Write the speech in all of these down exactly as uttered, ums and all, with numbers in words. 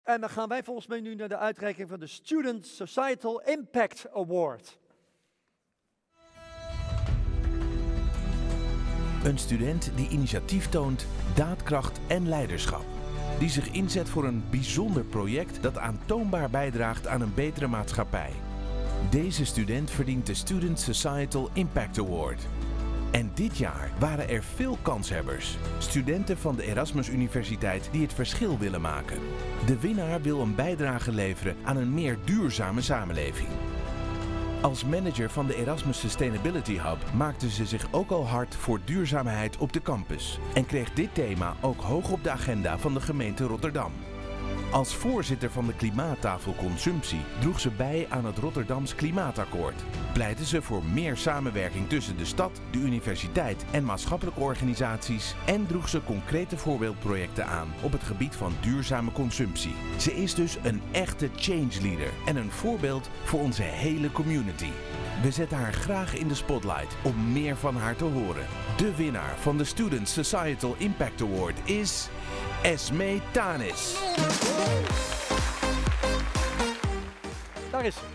En dan gaan wij volgens mij nu naar de uitreiking van de Student Societal Impact Award. Een student die initiatief toont, daadkracht en leiderschap. Die zich inzet voor een bijzonder project dat aantoonbaar bijdraagt aan een betere maatschappij. Deze student verdient de Student Societal Impact Award. En dit jaar waren er veel kanshebbers. Studenten van de Erasmus Universiteit die het verschil willen maken. De winnaar wil een bijdrage leveren aan een meer duurzame samenleving. Als manager van de Erasmus Sustainability Hub maakte ze zich ook al hard voor duurzaamheid op de campus. En kreeg dit thema ook hoog op de agenda van de gemeente Rotterdam. Als voorzitter van de klimaattafel Consumptie droeg ze bij aan het Rotterdams Klimaatakkoord. Pleitte ze voor meer samenwerking tussen de stad, de universiteit en maatschappelijke organisaties en droeg ze concrete voorbeeldprojecten aan op het gebied van duurzame consumptie. Ze is dus een echte change leader en een voorbeeld voor onze hele community. We zetten haar graag in de spotlight om meer van haar te horen. De winnaar van de Student Societal Impact Award is Esmee Tanis. Daar is ze.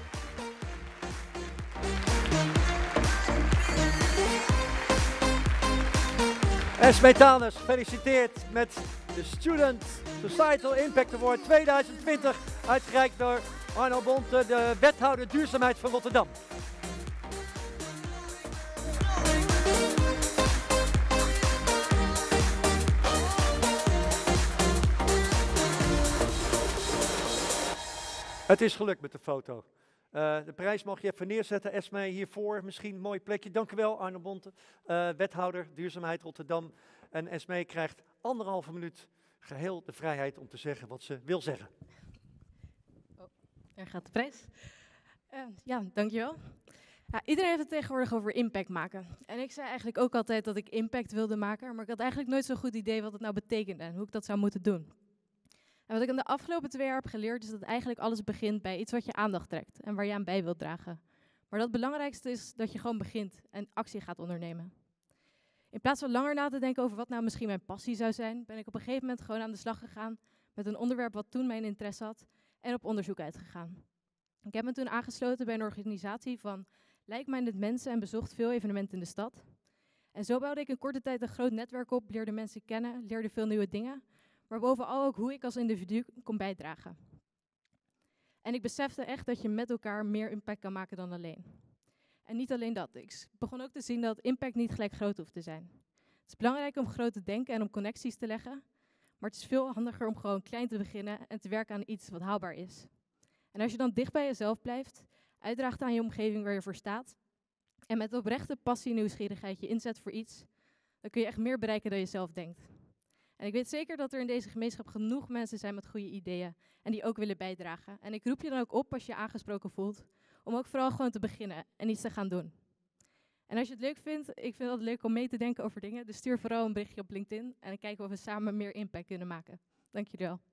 Esmee Tanis, gefeliciteerd met de Student Societal Impact Award tweeduizend twintig, uitgereikt door Arno Bonte, de wethouder duurzaamheid van Rotterdam. Het is gelukt met de foto. Uh, de prijs mag je even neerzetten. Esmee hiervoor, misschien een mooi plekje. Dank u wel, Arno Bonte, uh, wethouder Duurzaamheid Rotterdam. En Esmee krijgt anderhalve minuut geheel de vrijheid om te zeggen wat ze wil zeggen. Oh, er gaat de prijs. Uh, ja, dankjewel. Ja, iedereen heeft het tegenwoordig over impact maken. En ik zei eigenlijk ook altijd dat ik impact wilde maken, maar ik had eigenlijk nooit zo'n goed idee wat het nou betekende en hoe ik dat zou moeten doen. En wat ik in de afgelopen twee jaar heb geleerd is dat eigenlijk alles begint bij iets wat je aandacht trekt en waar je aan bij wilt dragen. Maar dat het belangrijkste is dat je gewoon begint en actie gaat ondernemen. In plaats van langer na te denken over wat nou misschien mijn passie zou zijn, ben ik op een gegeven moment gewoon aan de slag gegaan met een onderwerp wat toen mijn interesse had en op onderzoek uitgegaan. Ik heb me toen aangesloten bij een organisatie van like-minded mensen en bezocht veel evenementen in de stad. En zo bouwde ik in korte tijd een groot netwerk op, leerde mensen kennen, leerde veel nieuwe dingen, maar bovenal ook hoe ik als individu kon bijdragen. En ik besefte echt dat je met elkaar meer impact kan maken dan alleen. En niet alleen dat, ik begon ook te zien dat impact niet gelijk groot hoeft te zijn. Het is belangrijk om groot te denken en om connecties te leggen, maar het is veel handiger om gewoon klein te beginnen en te werken aan iets wat haalbaar is. En als je dan dicht bij jezelf blijft, uitdraagt aan je omgeving waar je voor staat, en met oprechte passie en nieuwsgierigheid je inzet voor iets, dan kun je echt meer bereiken dan je zelf denkt. En ik weet zeker dat er in deze gemeenschap genoeg mensen zijn met goede ideeën en die ook willen bijdragen. En ik roep je dan ook op als je je aangesproken voelt, om ook vooral gewoon te beginnen en iets te gaan doen. En als je het leuk vindt, ik vind het leuk om mee te denken over dingen, dus stuur vooral een berichtje op LinkedIn en dan kijken we of we samen meer impact kunnen maken. Dank jullie wel.